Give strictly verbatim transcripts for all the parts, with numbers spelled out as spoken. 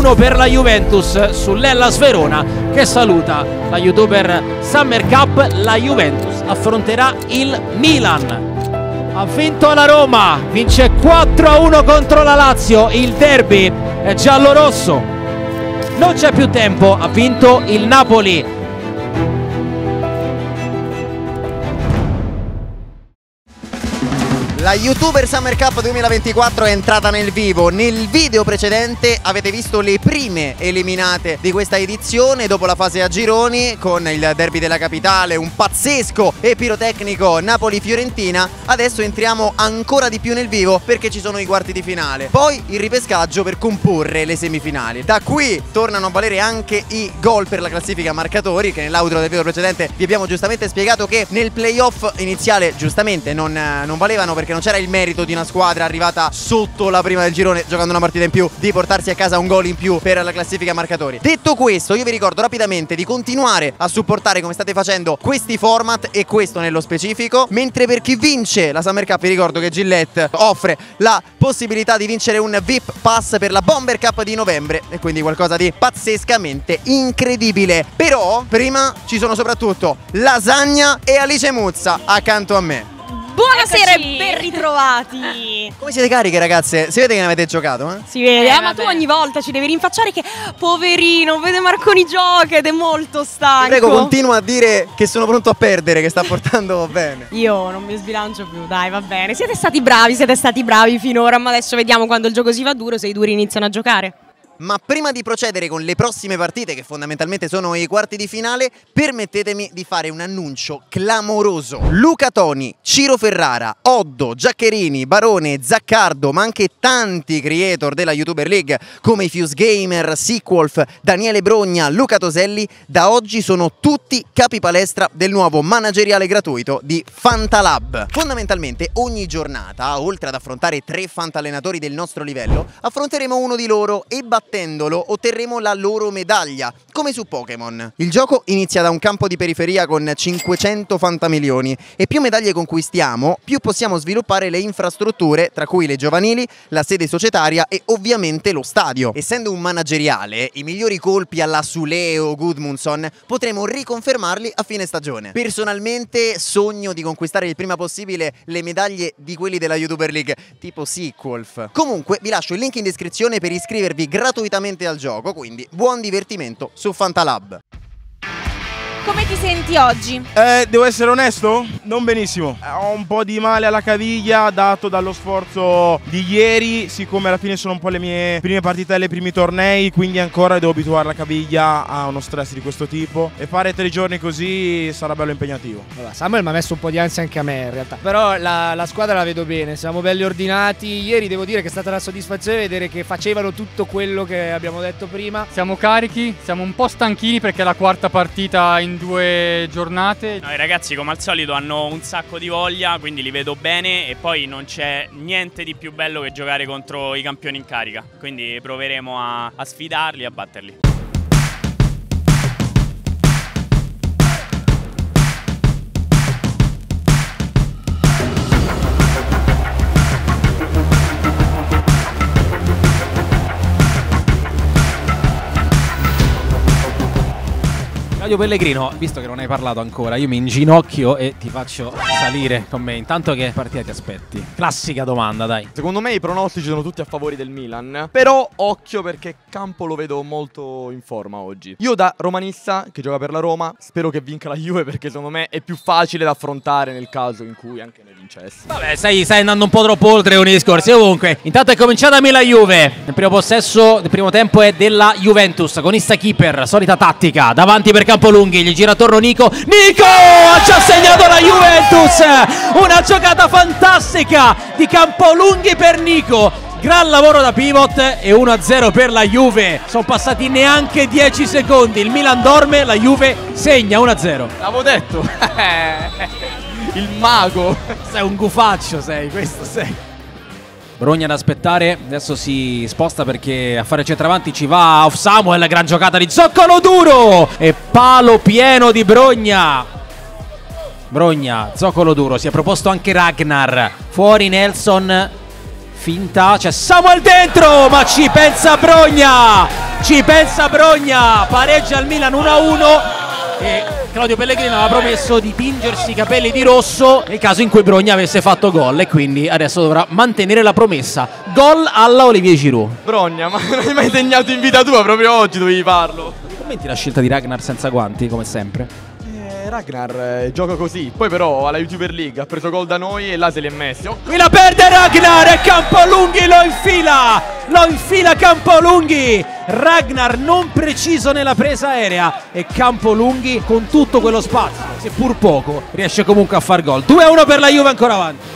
uno per la Juventus sull'Hellas Verona, che saluta la YouTuber Summer Cup. La Juventus affronterà il Milan. Ha vinto la Roma, vince quattro a uno contro la Lazio, il derby è giallo-rosso. Non c'è più tempo, ha vinto il Napoli. La YouTuber Summer Cup duemilaventiquattro è entrata nel vivo. Nel video precedente avete visto le prime eliminate di questa edizione dopo la fase a gironi, con il derby della capitale, un pazzesco e pirotecnico Napoli-Fiorentina. Adesso entriamo ancora di più nel vivo perché ci sono i quarti di finale, poi il ripescaggio per comporre le semifinali. Da qui tornano a valere anche i gol per la classifica marcatori, che nell'audio del video precedente vi abbiamo giustamente spiegato che nel playoff iniziale giustamente non, non valevano, perché non c'era il merito di una squadra arrivata sotto la prima del girone giocando una partita in più di portarsi a casa un gol in più per la classifica marcatori. Detto questo, io vi ricordo rapidamente di continuare a supportare come state facendo questi format e questo nello specifico, mentre per chi vince la Summer Cup vi ricordo che Gillette offre la possibilità di vincere un V I P Pass per la Bomber Cup di novembre, e quindi qualcosa di pazzescamente incredibile. Però prima ci sono soprattutto Lasagna e Alice Muzza accanto a me. Buonasera e ben ritrovati. Come siete cariche, ragazze? Si vede che ne avete giocato, eh? Si vede, eh, eh, ma tu ogni volta ci devi rinfacciare che poverino, vede Marconi gioca ed è molto stanco. Prego, continua a dire che sono pronto a perdere, che sta portando bene. Io non mi sbilancio più, dai, va bene. Siete stati bravi, siete stati bravi finora, ma adesso vediamo quando il gioco si fa duro se i duri iniziano a giocare. Ma prima di procedere con le prossime partite, che fondamentalmente sono i quarti di finale, permettetemi di fare un annuncio clamoroso. Luca Toni, Ciro Ferrara, Oddo, Giaccherini, Barone, Zaccardo, ma anche tanti creator della YouTuber League come i Fuse Gamer, Sequolf, Daniele Brogna, Luca Toselli, da oggi sono tutti capi palestra del nuovo manageriale gratuito di Fantalab. Fondamentalmente ogni giornata, oltre ad affrontare tre fantallenatori del nostro livello, affronteremo uno di loro e batteremo Battendolo otterremo la loro medaglia, come su Pokémon. Il gioco inizia da un campo di periferia con cinquecento fantamilioni e più medaglie conquistiamo, più possiamo sviluppare le infrastrutture, tra cui le giovanili, la sede societaria e ovviamente lo stadio. Essendo un manageriale, i migliori colpi alla Suleo o Gudmundsson potremo riconfermarli a fine stagione. Personalmente sogno di conquistare il prima possibile le medaglie di quelli della YouTuber League, tipo Sequolf. Comunque vi lascio il link in descrizione per iscrivervi gratuitamente gratuitamente al gioco, quindi buon divertimento su Fantalab. Come ti senti oggi? Eh, devo essere onesto? Non benissimo. Ho un po' di male alla caviglia dato dallo sforzo di ieri, siccome alla fine sono un po' le mie prime partite e primi tornei, quindi ancora devo abituare la caviglia a uno stress di questo tipo e fare tre giorni così sarà bello impegnativo. Allora, Samuel mi ha messo un po' di ansia anche a me in realtà, però la, la squadra la vedo bene, siamo belli ordinati. Ieri devo dire che è stata una soddisfazione vedere che facevano tutto quello che abbiamo detto prima. Siamo carichi, siamo un po' stanchini perché è la quarta partita in due giornate. No, i ragazzi come al solito hanno un sacco di voglia, quindi li vedo bene, e poi non c'è niente di più bello che giocare contro i campioni in carica, quindi proveremo a, a sfidarli e a batterli. Claudio Pellegrino, visto che non hai parlato ancora, io mi inginocchio e ti faccio salire con me. Intanto che partita ti aspetti? Classica domanda, dai. Secondo me i pronostici sono tutti a favore del Milan, però occhio perché Campo lo vedo molto in forma oggi. Io da romanista, che gioca per la Roma, spero che vinca la Juve perché secondo me è più facile da affrontare nel caso in cui anche ne vincesse. Vabbè, stai, stai andando un po' troppo oltre con i discorsi. Comunque, intanto è cominciata Milan-Juve. Il primo possesso del primo tempo è della Juventus, con Issa Keeper, solita tattica, davanti per Campolunghi, gli gira attorno Nico. Nico ha già segnato la Juventus, una giocata fantastica di Campolunghi per Nico. Gran lavoro da pivot e uno a zero per la Juve. Sono passati neanche dieci secondi, il Milan dorme, la Juve segna uno a zero. L'avevo detto. Il mago. Sei un gufaccio, sei, questo sei. Brogna da aspettare, adesso si sposta perché a fare centravanti ci va Off Samuel, gran giocata di Zoccolo duro e palo pieno di Brogna. Brogna, Zoccolo duro, si è proposto anche Ragnar, fuori Nelson, finta, c'è Samuel dentro, ma ci pensa Brogna. ci pensa Brogna, pareggia il Milan uno a uno e Claudio Pellegrini aveva promesso di tingersi i capelli di rosso nel caso in cui Brogna avesse fatto gol e quindi adesso dovrà mantenere la promessa. Gol alla Olivier Giroud. Brogna, ma non hai mai segnato in vita tua, proprio oggi dovevi farlo. Commenti la scelta di Ragnar senza guanti, come sempre? Eh, Ragnar eh, gioca così, poi però alla YouTuber League ha preso gol da noi e là se li è messi. Oh. Qui la perde Ragnar e Campolunghi lo infila, lo infila Campolunghi. Ragnar non preciso nella presa aerea e Campolunghi con tutto quello spazio, seppur poco, riesce comunque a far gol. due a uno per la Juve, ancora avanti.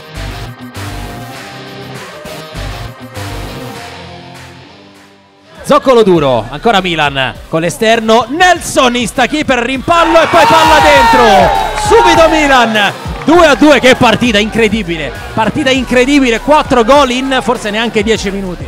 Zoccolo duro, ancora Milan con l'esterno, Nelson Instakeeper, rimpallo e poi palla dentro, subito Milan, due a due, che partita incredibile, partita incredibile, quattro gol in forse neanche dieci minuti.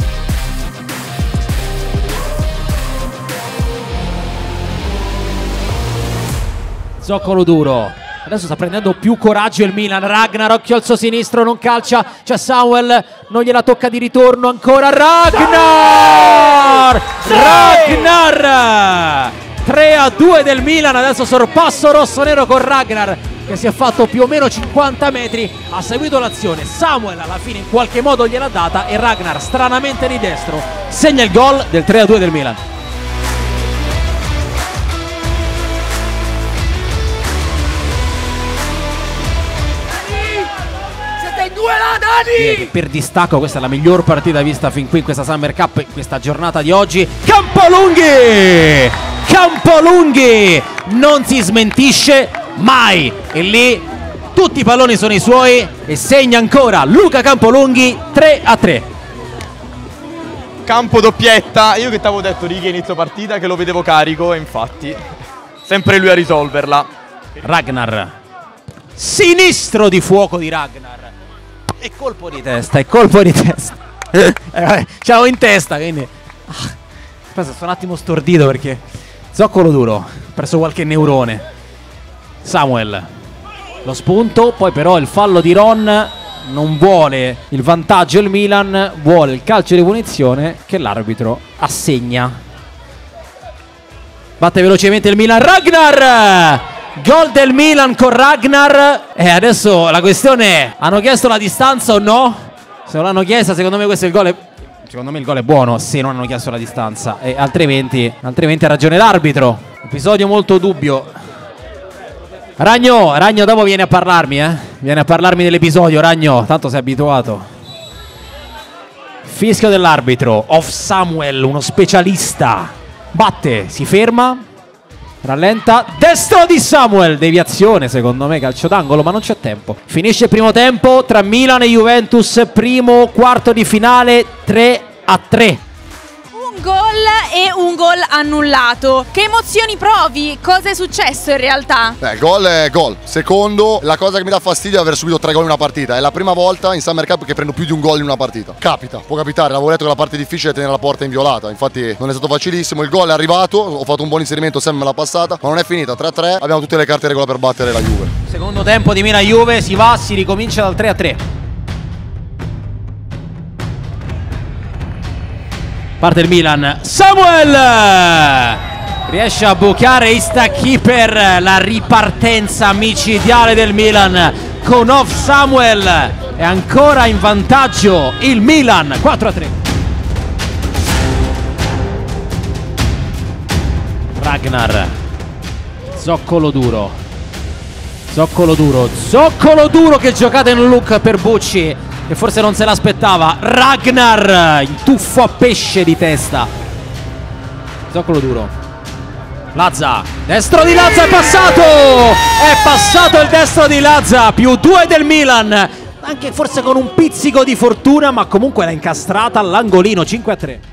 Zoccolo duro, adesso sta prendendo più coraggio il Milan. Ragnar, occhio al suo sinistro, non calcia, c'è Samuel, non gliela tocca di ritorno, ancora Ragnar! Ragnar! tre a due del Milan, adesso sorpasso rossonero con Ragnar che si è fatto più o meno cinquanta metri, ha seguito l'azione, Samuel alla fine in qualche modo gliel'ha data e Ragnar stranamente di destro segna il gol del tre a due del Milan. Per distacco questa è la miglior partita vista fin qui in questa Summer Cup, in questa giornata di oggi. Campolunghi! Campolunghi non si smentisce mai e lì tutti i palloni sono i suoi e segna ancora Luca Campolunghi, tre a tre. Campo doppietta, io che ti avevo detto Righi inizio partita che lo vedevo carico e infatti sempre lui a risolverla. Ragnar, sinistro di fuoco di Ragnar. E colpo di testa, e colpo di testa. eh, Ce l'avevo in testa, quindi. Ah, aspetta, sto un attimo stordito perché. Zoccolo duro, ho perso qualche neurone. Samuel, lo spunto, poi però il fallo di Ron. Non vuole il vantaggio il Milan, vuole il calcio di punizione che l'arbitro assegna. Batte velocemente il Milan, Ragnar! Gol del Milan con Ragnar. E adesso la questione è: hanno chiesto la distanza o no? Se non l'hanno chiesta, secondo me questo è il gol. È... Secondo me il gol è buono se non hanno chiesto la distanza. E altrimenti, altrimenti ha ragione l'arbitro. Episodio molto dubbio. Ragno, Ragno dopo viene a parlarmi, eh? Viene a parlarmi dell'episodio, Ragno. Tanto sei abituato. Fischio dell'arbitro. Off Samuel, uno specialista. Batte, si ferma. Rallenta, destro di Samuel, deviazione secondo me, calcio d'angolo, ma non c'è tempo. Finisce il primo tempo tra Milan e Juventus, primo quarto di finale, tre a tre. Un gol e un gol annullato. Che emozioni provi? Cosa è successo in realtà? Beh, il gol è gol. Secondo, la cosa che mi dà fastidio è aver subito tre gol in una partita. È la prima volta in Summer Cup che prendo più di un gol in una partita. Capita, può capitare. L'avevo detto che la parte difficile è tenere la porta inviolata. Infatti non è stato facilissimo. Il gol è arrivato, ho fatto un buon inserimento, Sam me l'ha passata, ma non è finita. tre a tre, abbiamo tutte le carte in regola per battere la Juve. Secondo tempo di Milan-Juve, si va, si ricomincia dal tre a tre. Parte il Milan, Samuel riesce a bucare Instakeeper, la ripartenza micidiale del Milan con off Samuel, è ancora in vantaggio il Milan, quattro a tre. Ragnar, zoccolo duro, zoccolo duro, zoccolo duro, che giocata in look per Bucci, che forse non se l'aspettava. Ragnar in tuffo a pesce di testa. Zoccolo duro. Lazza, destro di Lazza, è passato! È passato il destro di Lazza, più due del Milan. Anche forse con un pizzico di fortuna, ma comunque l'ha incastrata all'angolino, cinque a tre.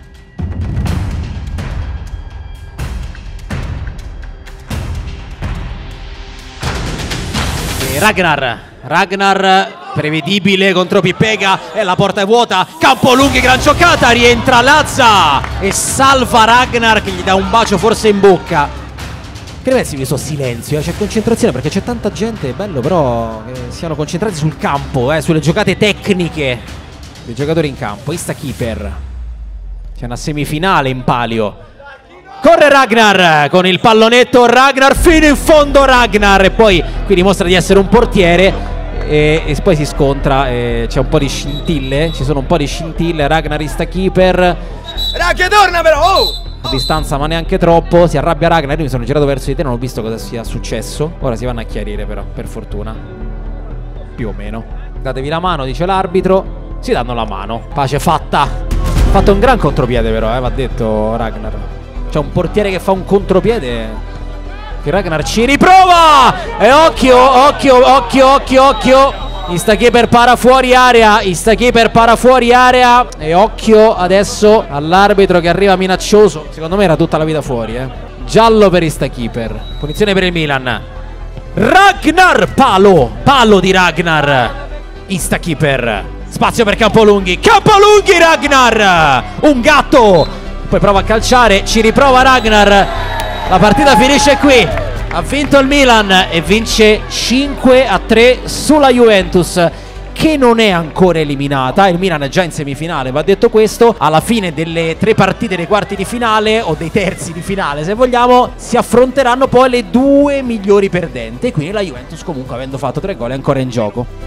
E Ragnar, Ragnar prevedibile contro Pippega e la porta è vuota. Campolunghi, gran giocata, rientra Lazza e salva Ragnar che gli dà un bacio forse in bocca. Che ne pensi di questo silenzio? Eh? C'è concentrazione perché c'è tanta gente, è bello però che siano concentrati sul campo, eh, sulle giocate tecniche dei giocatori in campo. Instakeeper, C'è una semifinale in palio. Corre Ragnar con il pallonetto, Ragnar fino in fondo Ragnar, e poi qui dimostra di essere un portiere e, e poi si scontra, c'è un po' di scintille, ci sono un po' di scintille, Ragnar sta keeper. Ragnar torna però! Oh! A distanza ma neanche troppo, si arrabbia Ragnar, io mi sono girato verso di te, non ho visto cosa sia successo. Ora si vanno a chiarire però, per fortuna. Più o meno. Datevi la mano, dice l'arbitro. Si danno la mano, pace fatta. Ha fatto un gran contropiede però, eh, va detto Ragnar. C'è un portiere che fa un contropiede, che Ragnar ci riprova. E occhio, occhio, occhio, occhio, occhio. Instakeeper para fuori area, Instakeeper para fuori area. E occhio adesso all'arbitro che arriva minaccioso. Secondo me era tutta la vita fuori, eh. Giallo per Instakeeper. Punizione per il Milan. Ragnar, palo, palo di Ragnar. Instakeeper. Spazio per Campolunghi, Campolunghi Ragnar. Un gatto. Poi prova a calciare, ci riprova Ragnar. La partita finisce qui. Ha vinto il Milan e vince cinque a tre sulla Juventus, che non è ancora eliminata. Il Milan è già in semifinale, va detto questo. Alla fine delle tre partite dei quarti di finale, o dei terzi di finale se vogliamo, si affronteranno poi le due migliori perdenti. Quindi la Juventus comunque, avendo fatto tre gol, è ancora in gioco.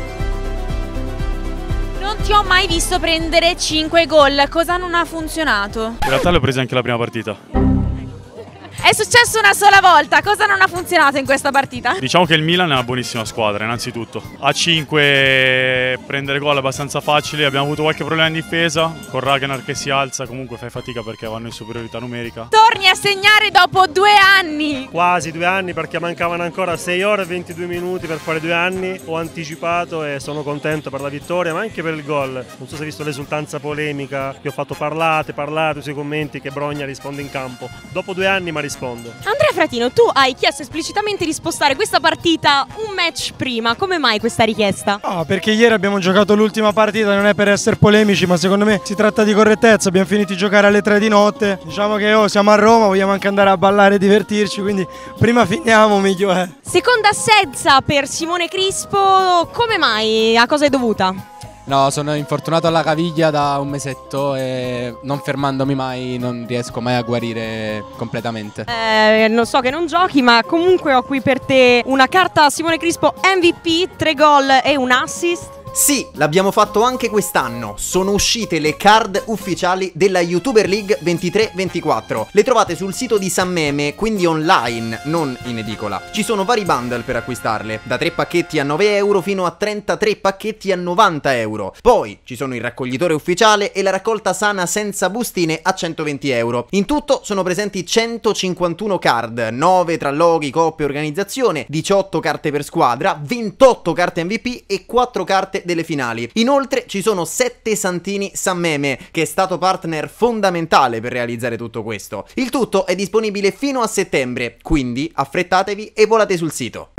Non ti ho mai visto prendere cinque gol, cosa non ha funzionato? In realtà le ho prese anche la prima partita. È successo una sola volta, cosa non ha funzionato in questa partita? Diciamo che il Milan è una buonissima squadra, innanzitutto. A cinque prendere gol è abbastanza facile, abbiamo avuto qualche problema in difesa, con Ragnar che si alza, comunque fai fatica perché vanno in superiorità numerica. Torni a segnare dopo due anni! Quasi due anni, perché mancavano ancora sei ore e ventidue minuti per fare due anni. Ho anticipato e sono contento per la vittoria, ma anche per il gol. Non so se hai visto l'esultanza polemica che ho fatto, parlate, parlate sui commenti che Brogna risponde in campo. Dopo due anni ma rispondo. Andrea Fratino, tu hai chiesto esplicitamente di spostare questa partita un match prima, come mai questa richiesta? No, perché ieri abbiamo giocato l'ultima partita, non è per essere polemici, ma secondo me si tratta di correttezza. Abbiamo finito di giocare alle tre di notte, diciamo che oh, siamo a Roma, vogliamo anche andare a ballare e divertirci, quindi prima finiamo meglio è. Seconda assenza per Simone Crispo, come mai? A cosa è dovuta? No, sono infortunato alla caviglia da un mesetto e non fermandomi mai non riesco mai a guarire completamente. Eh, non so che non giochi, ma comunque ho qui per te una carta Simone Crispo M V P, tre gol e un assist. Sì, l'abbiamo fatto anche quest'anno. Sono uscite le card ufficiali della YouTuber League ventitré ventiquattro. Le trovate sul sito di Sammeme, quindi online, non in edicola. Ci sono vari bundle per acquistarle, da tre pacchetti a nove euro fino a trentatré pacchetti a novanta euro. Poi ci sono il raccoglitore ufficiale e la raccolta sana senza bustine a centoventi euro. In tutto sono presenti centocinquantuno card, nove tra loghi, coppie e organizzazione, diciotto carte per squadra, ventotto carte M V P e quattro carte delle finali. Inoltre ci sono sette Santini Sammeme, che è stato partner fondamentale per realizzare tutto questo. Il tutto è disponibile fino a settembre, quindi affrettatevi e volate sul sito.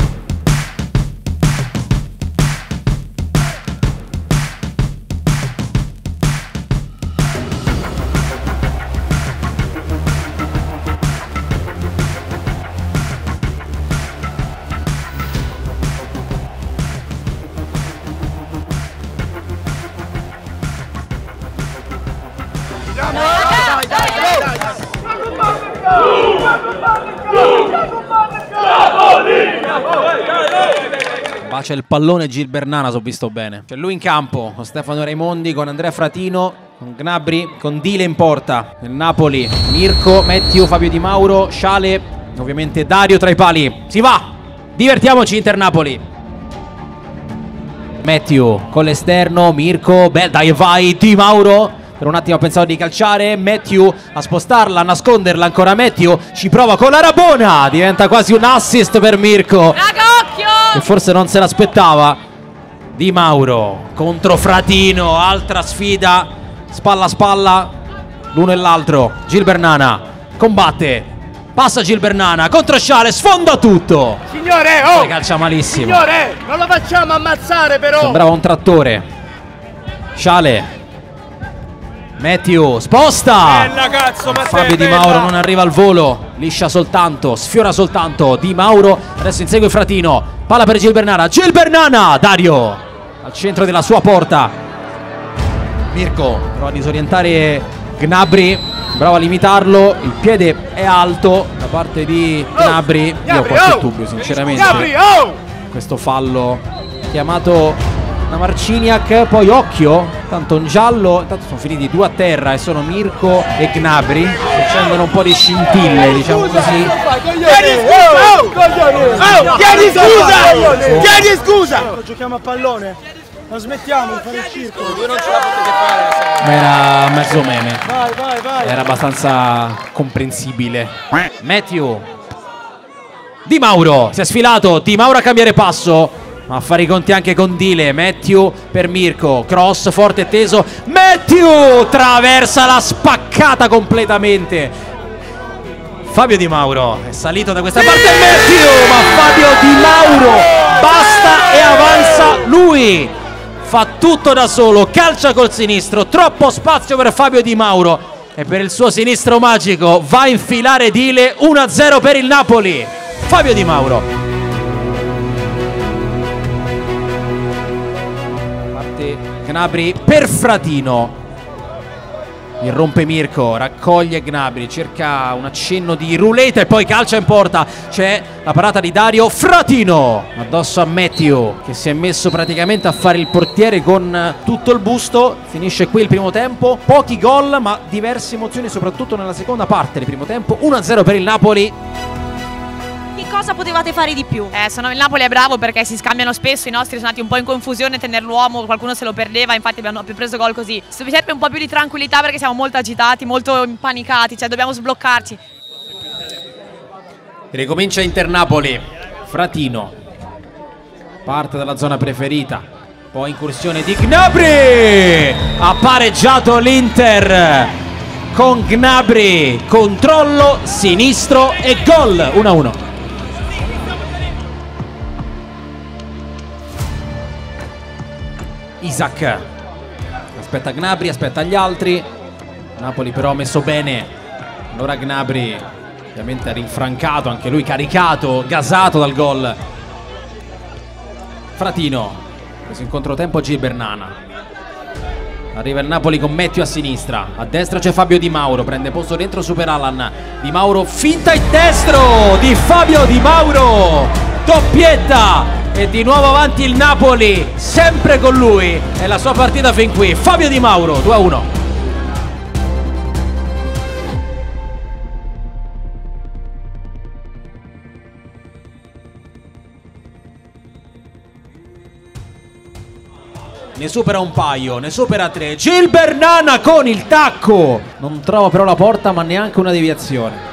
Bacia il pallone Gilbernana, so visto bene. C'è lui in campo con Stefano Raimondi, con Andrea Fratino, con Gnabry, con Dile in porta. Nel Napoli Mirko, Matthew, Fabio Di Mauro, Sciale, ovviamente Dario tra i pali. Si va! Divertiamoci Inter Napoli. Matthew con l'esterno, Mirko, beh dai vai Di Mauro. Per un attimo ho pensato di calciare, Matthew a spostarla, a nasconderla ancora Matthew, ci prova con la Rabona, diventa quasi un assist per Mirko, che forse non se l'aspettava. Di Mauro contro Fratino, altra sfida, spalla a spalla, l'uno e l'altro. Gilbernana combatte, passa Gilbernana contro Sciale, sfonda tutto. Signore, oh! Se calcia malissimo. Signore, non lo facciamo ammazzare però! Sembrava un trattore. Sciale, Matthew sposta. Bella cazzo, ma Fabio Di Mauro non arriva al volo, liscia soltanto, sfiora soltanto Di Mauro. Adesso insegue Fratino, palla per Gilbernana, Gilbernana, Dario al centro della sua porta. Mirko prova a disorientare Gnabry bravo a limitarlo, il piede è alto da parte di Gnabry. Io ho qualche dubbio sinceramente, questo fallo chiamato da Marciniak. Poi occhio, tanto un giallo, intanto sono finiti due a terra e sono Mirko e Gnabry, si accendono un po' di scintille, diciamo così. Chiedi scusa! Chiedi scusa! Giochiamo a pallone. Non smettiamo di fare il circo. Voi non ce la potete fare. Era mezzo meme. Vai, vai, vai. Era abbastanza comprensibile. Matthew. Di Mauro si è sfilato. Di Mauro a cambiare passo, ma a fare i conti anche con Dile. Matthew per Mirko. Cross forte e teso. Matthew traversa la spaccata completamente. Fabio Di Mauro è salito da questa parte. Matthew, ma Fabio Di Mauro basta e avanza lui. Fa tutto da solo, calcia col sinistro, troppo spazio per Fabio Di Mauro e per il suo sinistro magico va a infilare Dile. Uno a zero per il Napoli. Fabio Di Mauro. Parte Gnabry per Fratino. Irrompe Mirko, raccoglie Gnabry, cerca un accenno di roulette e poi calcia in porta. C'è la parata di Dario Fratino addosso a Matthew, che si è messo praticamente a fare il portiere con tutto il busto. Finisce qui il primo tempo, pochi gol ma diverse emozioni soprattutto nella seconda parte del primo tempo. Uno a zero per il Napoli. Che cosa potevate fare di più? Eh, sono, il Napoli è bravo perché si scambiano spesso, i nostri sono andati un po' in confusione, tenere l'uomo, qualcuno se lo perdeva, infatti abbiamo preso gol così. Mi serve un po' più di tranquillità perché siamo molto agitati, molto impanicati, cioè dobbiamo sbloccarci. Ricomincia Inter-Napoli. Fratino parte dalla zona preferita, poi incursione di Gnabry. Ha pareggiato l'Inter con Gnabry, controllo sinistro e gol. uno a uno. Isaac aspetta Gnabry, aspetta gli altri. Napoli però ha messo bene. Allora Gnabry ovviamente ha rinfrancato, anche lui caricato, gasato dal gol. Fratino preso in controtempo Gilbernana. Arriva il Napoli con Matthew a sinistra, a destra c'è Fabio Di Mauro, prende posto dentro Super Allan. Di Mauro finta il destro di Fabio Di Mauro, doppietta e di nuovo avanti il Napoli, sempre con lui, è la sua partita fin qui. Fabio Di Mauro, due a uno. Ne supera un paio, ne supera tre. Gilbernana con il tacco. Non trova però la porta, ma neanche una deviazione.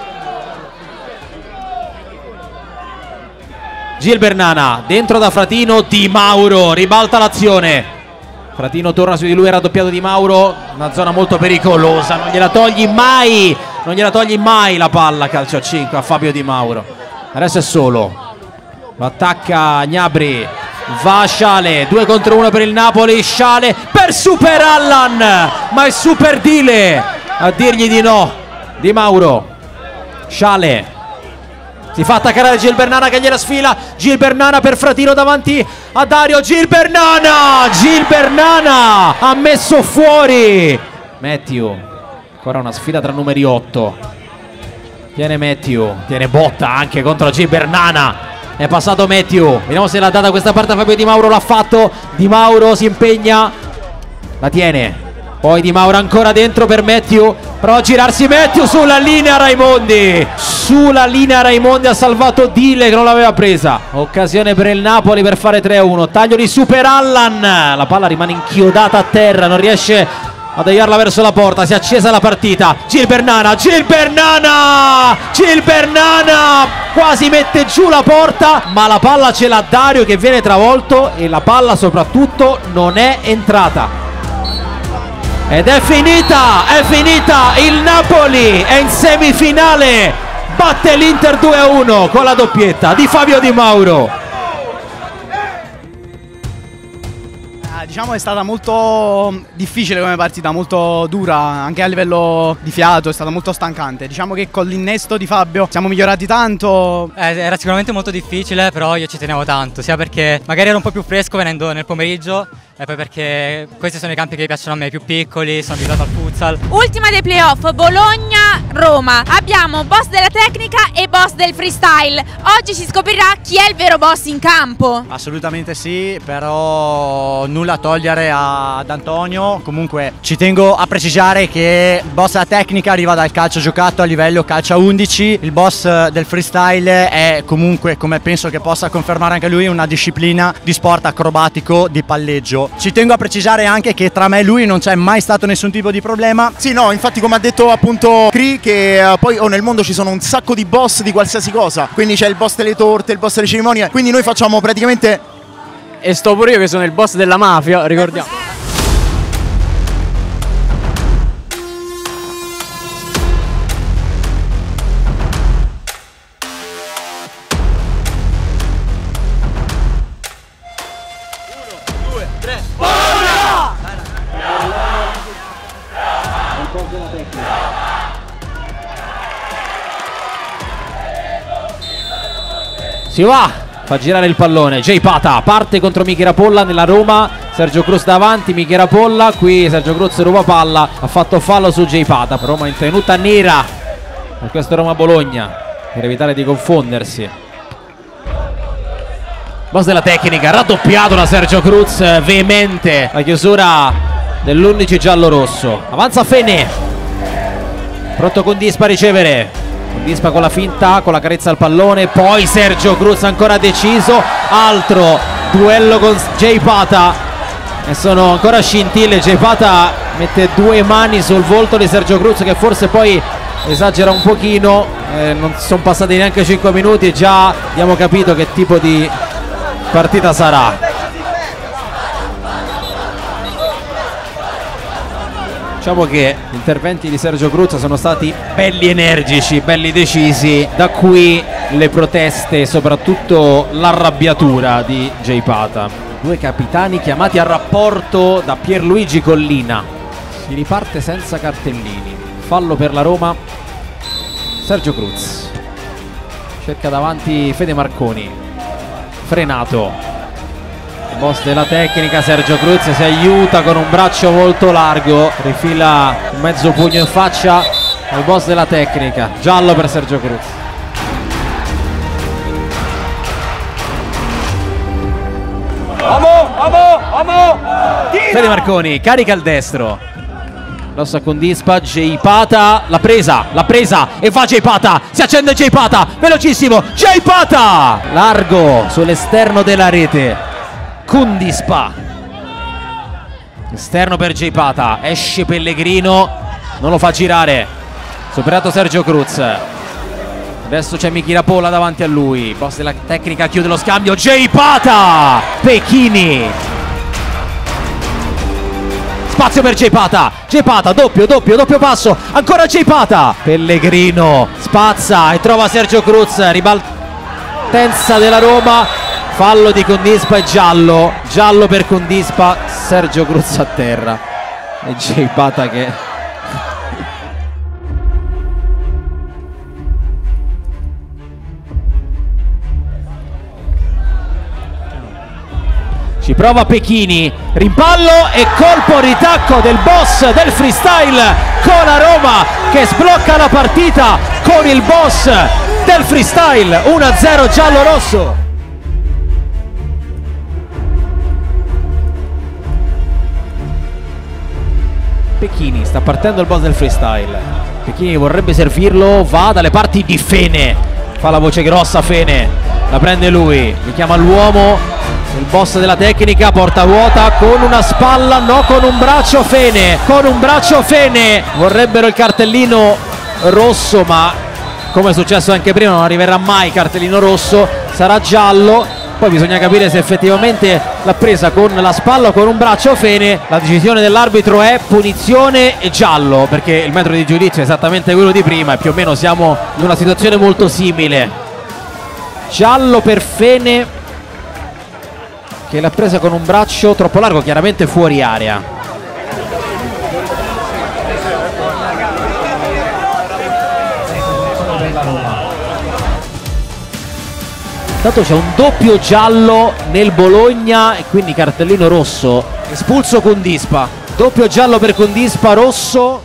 Gilbernana dentro da Fratino. Di Mauro ribalta l'azione. Fratino torna su di lui, era raddoppiato Di Mauro. Una zona molto pericolosa, non gliela togli mai. Non gliela togli mai la palla. Calcio a cinque a Fabio Di Mauro. Adesso è solo. Lo attacca Gnabry. Va Sciale, due contro uno per il Napoli. Sciale per Super Allan, ma è Super Dile a dirgli di no. Di Mauro. Sciale si fa attaccare da Gilbernana che gliela sfila. Gilbernana per Fratino davanti a Dario. Gilbernana Gilbernana ha messo fuori Matthew. Ancora una sfida tra numeri otto. Tiene Matthew, tiene botta anche contro Gilbernana. È passato Matthew, vediamo se l'ha data questa parte Fabio Di Mauro, l'ha fatto. Di Mauro si impegna, la tiene. Poi Di Mauro ancora dentro per Matthew. Prova a girarsi Matthew sulla linea Raimondi. Sulla linea Raimondi ha salvato Dile che non l'aveva presa. Occasione per il Napoli per fare tre a uno. Taglio di Super Allan. La palla rimane inchiodata a terra, non riesce a tagliarla verso la porta. Si è accesa la partita. Gilbernana, Gilbernana Gilbernana quasi mette giù la porta, ma la palla ce l'ha Dario che viene travolto e la palla soprattutto non è entrata. Ed è finita, è finita. Il Napoli è in semifinale, batte l'Inter due a uno con la doppietta di Fabio Di Mauro. diciamo è stata molto difficile come partita, molto dura, anche a livello di fiato, è stata molto stancante. Diciamo che con l'innesto di Fabio siamo migliorati tanto. Eh, era sicuramente molto difficile, però io ci tenevo tanto, sia perché magari ero un po' più fresco venendo nel pomeriggio e poi perché questi sono i campi che piacciono a me, più piccoli, sono abituato al futsal. Ultima dei playoff, Bologna-Roma. Abbiamo boss della tecnica e boss del freestyle. Oggi si scoprirà chi è il vero boss in campo. Assolutamente sì, però nulla a togliere ad Antonio. Comunque ci tengo a precisare che il boss della tecnica arriva dal calcio giocato a livello calcio a undici. Il boss del freestyle è comunque, come penso che possa confermare anche lui, una disciplina di sport acrobatico di palleggio. Ci tengo a precisare anche che tra me e lui non c'è mai stato nessun tipo di problema. Sì, no, infatti come ha detto appunto Cri, che uh, poi oh, nel mondo ci sono un sacco di boss di qualsiasi cosa. Quindi c'è il boss delle torte, il boss delle cerimonie. Quindi noi facciamo praticamente... E sto pure io che sono il boss della mafia, ricordiamo. Si va, fa girare il pallone. Jay Pata parte contro Michi Rapolla nella Roma. Sergio Cruz davanti, Michi Rapolla. Qui Sergio Cruz ruba palla. Ha fatto fallo su Jay Pata. Roma in tenuta nera per questo Roma-Bologna, per evitare di confondersi. Boss della tecnica, raddoppiato da Sergio Cruz, veemente la chiusura dell'undici giallo-rosso. Avanza Fene, pronto Condispa a ricevere. Condispa con la finta, con la carezza al pallone, poi Sergio Cruz ancora deciso, altro duello con Jay Pata e sono ancora scintille. Jay Pata mette due mani sul volto di Sergio Cruz, che forse poi esagera un pochino, eh, non sono passati neanche cinque minuti e già abbiamo capito che tipo di partita sarà. Diciamo che gli interventi di Sergio Cruz sono stati belli energici, belli decisi, da qui le proteste e soprattutto l'arrabbiatura di Jay Pata. Due capitani chiamati a rapporto da Pierluigi Collina. Si riparte senza cartellini. Fallo per la Roma. Sergio Cruz cerca davanti Fede Marconi, frenato. Boss della tecnica, Sergio Cruz si aiuta con un braccio molto largo, rifila un mezzo pugno in faccia al boss della tecnica. Giallo per Sergio Cruz. Amo, amo, amo. Fede Marconi carica il destro. Rossa Condispa, Jay Pata, l'ha presa, l'ha presa e va Jay Pata, si accende Jay Pata, velocissimo, Jay Pata! Largo sull'esterno della rete. Condispa, esterno per Jay Pata, esce Pellegrino, non lo fa girare, superato Sergio Cruz. Adesso c'è Michi Rapolla davanti a lui, boss della tecnica chiude lo scambio, Jay Pata, Pechini, spazio per Jay Pata, Jay Pata, doppio, doppio, doppio passo, ancora Jay Pata, Pellegrino spazza e trova Sergio Cruz, ribaltenza della Roma. Fallo di Condispa e giallo, giallo per Condispa, Sergio Cruz a terra e Jay Pata che ci prova Pechini, rimpallo e colpo ritacco del boss del freestyle con la Roma che sblocca la partita con il boss del freestyle. Uno a zero giallo-rosso. Pechini, sta partendo il boss del freestyle. Pechini vorrebbe servirlo, va dalle parti di Fene, fa la voce grossa Fene, la prende lui, mi chiama l'uomo, il boss della tecnica, porta vuota con una spalla, no, con un braccio Fene, con un braccio Fene, vorrebbero il cartellino rosso, ma come è successo anche prima non arriverà mai cartellino rosso, sarà giallo. Poi bisogna capire se effettivamente l'ha presa con la spalla o con un braccio Fene. La decisione dell'arbitro è punizione e giallo, perché il metro di giudizio è esattamente quello di prima e più o meno siamo in una situazione molto simile. Giallo per Fene, che l'ha presa con un braccio troppo largo, chiaramente fuori area. Intanto c'è un doppio giallo nel Bologna e quindi cartellino rosso. Espulso Kundispa. Doppio giallo per Kundispa, rosso.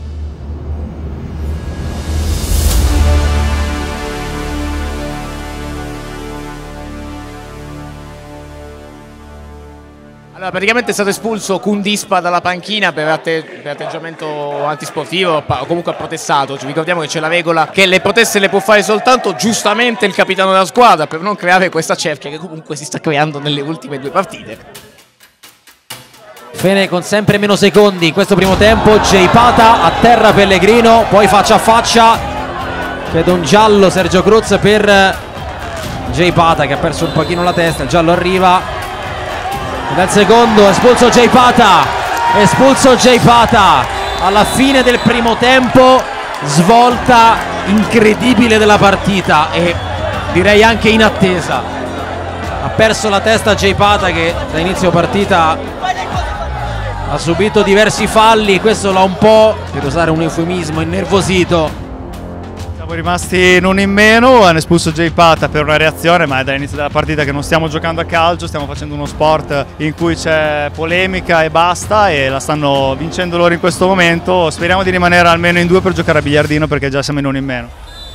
Allora, praticamente è stato espulso Kundispa dalla panchina per, atte per atteggiamento antisportivo o comunque ha protestato. Ci ricordiamo che c'è la regola che le proteste le può fare soltanto giustamente il capitano della squadra per non creare questa cerchia che comunque si sta creando nelle ultime due partite. Fene con sempre meno secondi in questo primo tempo. Jay Pata a terra Pellegrino, poi faccia a faccia. Vedo un giallo Sergio Cruz per Jay Pata che ha perso un pochino la testa. Il giallo arriva. Dal secondo, espulso Jay Pata, espulso Jay Pata alla fine del primo tempo, svolta incredibile della partita e direi anche inattesa. Ha perso la testa Jay Pata che da inizio partita ha subito diversi falli, questo l'ha un po', per usare un eufemismo, innervosito. Siamo rimasti non in meno, hanno espulso Jay Pata per una reazione, ma è dall'inizio della partita che non stiamo giocando a calcio, stiamo facendo uno sport in cui c'è polemica e basta e la stanno vincendo loro in questo momento. Speriamo di rimanere almeno in due per giocare a biliardino perché già siamo in uno in meno.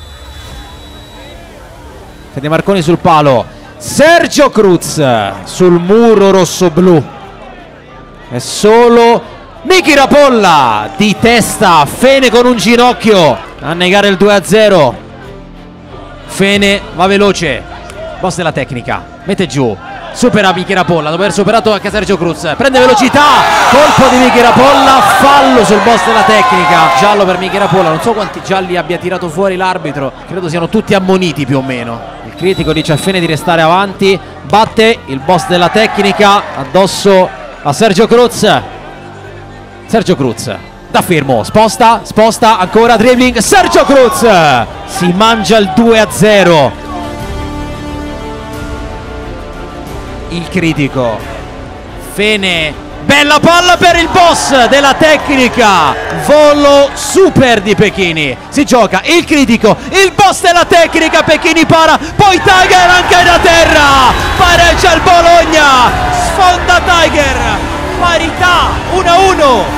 Fede Marconi sul palo, Sergio Cruz sul muro rosso-blu. È solo Miki Rapolla di testa, Fene con un ginocchio a negare il due a zero. Fene va veloce, boss della tecnica, mette giù, supera Miki Rapolla dopo aver superato anche Sergio Cruz, prende velocità, colpo di Miki Rapolla, fallo sul boss della tecnica, giallo per Miki Rapolla. Non so quanti gialli abbia tirato fuori l'arbitro, credo siano tutti ammoniti più o meno. Il critico dice a Fene di restare avanti, batte il boss della tecnica addosso a Sergio Cruz. Sergio Cruz da fermo, sposta, sposta, ancora dribbling, Sergio Cruz si mangia il due a zero. Il critico, Fene, bella palla per il boss della tecnica, volo super di Pechini, si gioca il critico, il boss della tecnica, Pechini para, poi Tiger anche da terra, pareggia il Bologna, sfonda Tiger, parità uno a uno.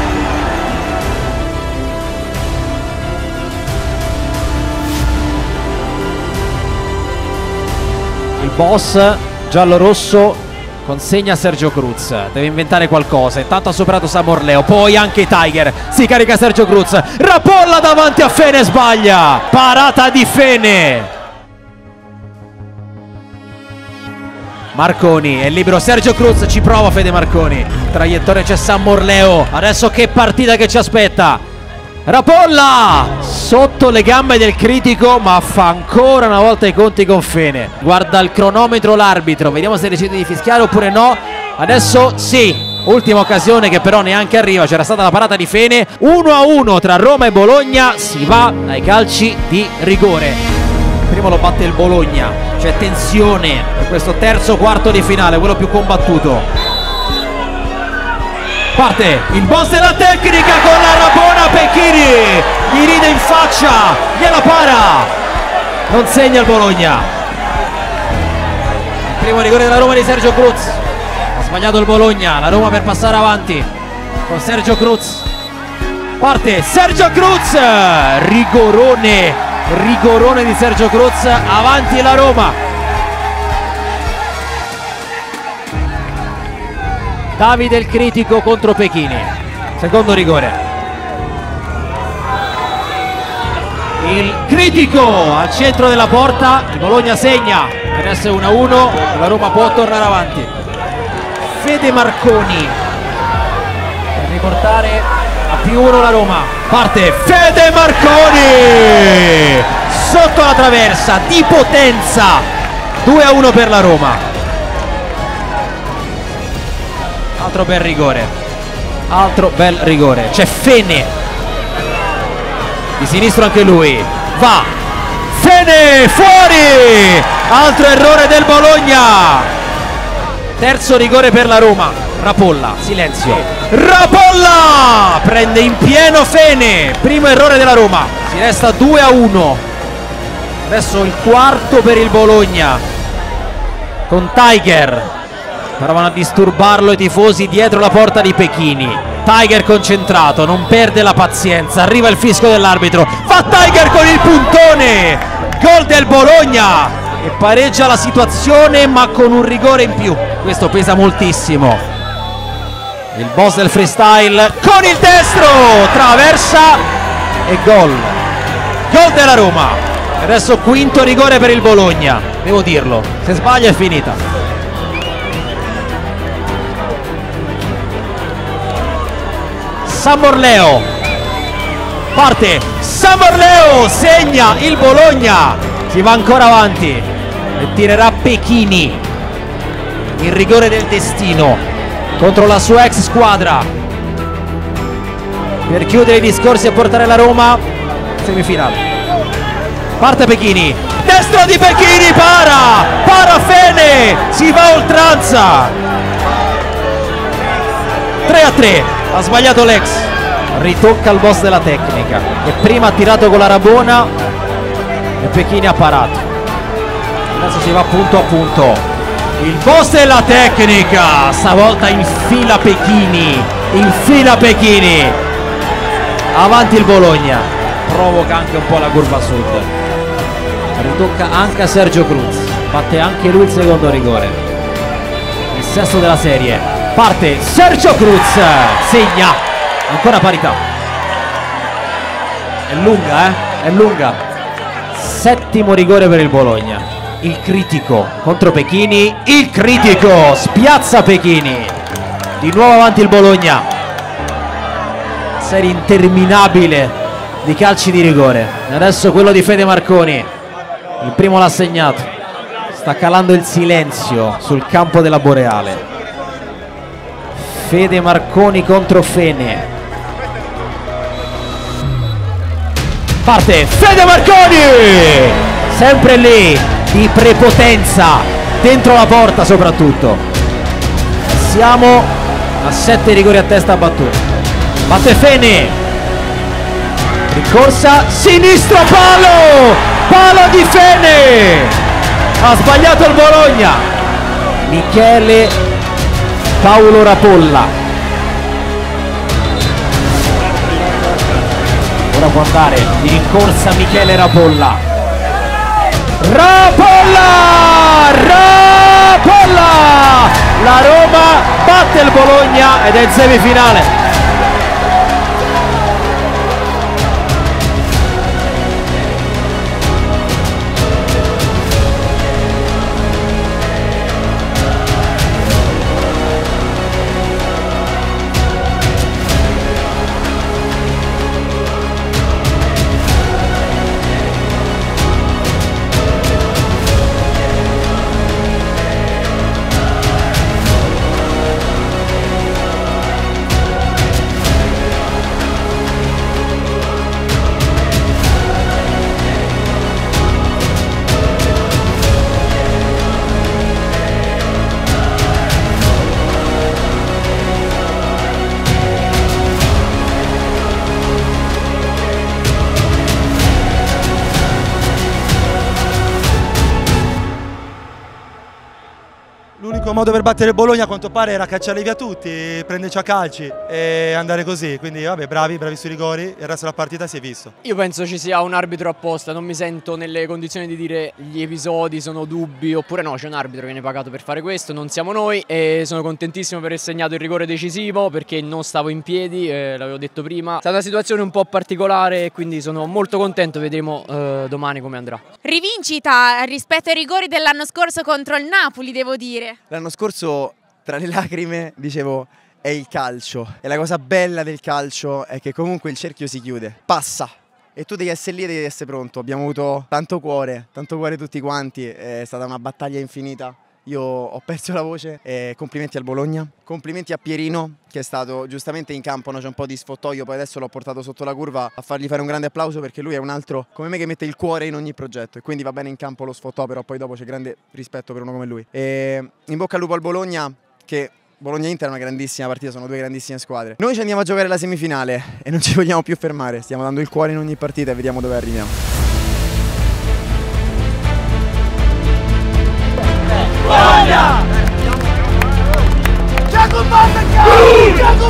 Il boss giallo-rosso consegna Sergio Cruz, deve inventare qualcosa, intanto ha superato Samorleo, poi anche Tiger, si carica Sergio Cruz, Rapolla davanti a Fene, sbaglia, parata di Fene. Marconi è libero, Sergio Cruz ci prova Fede Marconi, in traiettoria c'è Samorleo, adesso che partita che ci aspetta. Rapolla sotto le gambe del critico ma fa ancora una volta i conti con Fene. Guarda il cronometro l'arbitro, vediamo se decide di fischiare oppure no. Adesso sì, ultima occasione che però neanche arriva, c'era stata la parata di Fene. Uno a uno tra Roma e Bologna, si va ai calci di rigore. Primo lo batte il Bologna, c'è tensione per questo terzo quarto di finale, quello più combattuto. Parte il boss della tecnica con la rapona, Pechini gli ride in faccia, gliela para, non segna il Bologna. Il primo rigore della Roma di Sergio Cruz, ha sbagliato il Bologna, la Roma per passare avanti con Sergio Cruz. Parte Sergio Cruz, rigorone, rigorone di Sergio Cruz, avanti la Roma. Davide il critico contro Pechini, secondo rigore. Il critico al centro della porta, il Bologna segna per essere uno a uno, la Roma può tornare avanti. Fede Marconi per riportare a più uno la Roma. Parte Fede Marconi sotto la traversa di potenza, due a uno per la Roma. Altro bel rigore, altro bel rigore, c'è Fene di sinistro anche lui, va Fene fuori, altro errore del Bologna. Terzo rigore per la Roma. Rapolla, silenzio. Rapolla prende in pieno Fene. Primo errore della Roma. Si resta due a uno. Adesso il quarto per il Bologna. Con Tiger. Provano a disturbarlo i tifosi dietro la porta di Pechini. Tiger concentrato, non perde la pazienza. Arriva il fischio dell'arbitro. Fa Tiger con il puntone. Gol del Bologna. E pareggia la situazione, ma con un rigore in più. Questo pesa moltissimo. Il boss del freestyle con il destro, traversa e gol. Gol della Roma. Adesso quinto rigore per il Bologna. Devo dirlo, se sbaglia è finita. Samorleo. Parte Samorleo, segna il Bologna. Si va ancora avanti e tirerà Pechini. Il rigore del destino contro la sua ex squadra per chiudere i discorsi e portare la Roma semifinale. Parte Pechini, destro di Pechini, para, para Fene, si va a oltranza. tre a tre, ha sbagliato l'ex, ritocca il boss della tecnica che prima ha tirato con la Rabona e Pechini ha parato. Adesso si va punto a punto. Il boss della tecnica stavolta infila Pechini, infila Pechini. Avanti il Bologna, provoca anche un po' la curva sud. Ritocca anche a Sergio Cruz, batte anche lui il secondo rigore. Il sesto della serie. Parte Sergio Cruz, segna. Ancora parità. È lunga, eh? È lunga. Settimo rigore per il Bologna. Il critico contro Pechini. Il critico spiazza Pechini. Di nuovo avanti il Bologna. Serie interminabile di calci di rigore. E adesso quello di Fede Marconi. Il primo l'ha segnato. Sta calando il silenzio sul campo della Boreale. Fede Marconi contro Fene. Parte Fede Marconi, sempre lì di prepotenza dentro la porta soprattutto. Siamo a sette rigori a testa battuti. Batte Fene, ricorsa, sinistro palo, palo di Fene, ha sbagliato il Bologna. Michele Paolo Rapolla. Ora può andare di rincorsa Michele Rapolla. Rapolla! Rapolla! La Roma batte il Bologna ed è in semifinale. L'unico modo per battere il Bologna a quanto pare era cacciarli via tutti, prenderci a calci e andare così, quindi vabbè, bravi, bravi sui rigori, il resto della partita si è visto. Io penso ci sia un arbitro apposta, non mi sento nelle condizioni di dire gli episodi sono dubbi oppure no, c'è un arbitro che viene pagato per fare questo, non siamo noi, e sono contentissimo per aver segnato il rigore decisivo perché non stavo in piedi, eh, l'avevo detto prima. È stata una situazione un po' particolare e quindi sono molto contento, vedremo eh, domani come andrà. Rivincita rispetto ai rigori dell'anno scorso contro il Napoli, devo dire. L'anno scorso, tra le lacrime, dicevo è il calcio. E la cosa bella del calcio è che comunque il cerchio si chiude, passa. E tu devi essere lì e devi essere pronto. Abbiamo avuto tanto cuore, tanto cuore tutti quanti. È stata una battaglia infinita. io ho perso la voce. E complimenti al Bologna, complimenti a Pierino che è stato giustamente in campo, no? C'è un po' di sfottoio, poi adesso l'ho portato sotto la curva a fargli fare un grande applauso perché lui è un altro come me che mette il cuore in ogni progetto e quindi va bene in campo, lo sfottò, però poi dopo c'è grande rispetto per uno come lui. E in bocca al lupo al Bologna, che Bologna-Inter è una grandissima partita, sono due grandissime squadre. Noi ci andiamo a giocare la semifinale e non ci vogliamo più fermare, stiamo dando il cuore in ogni partita e vediamo dove arriviamo. Bologna!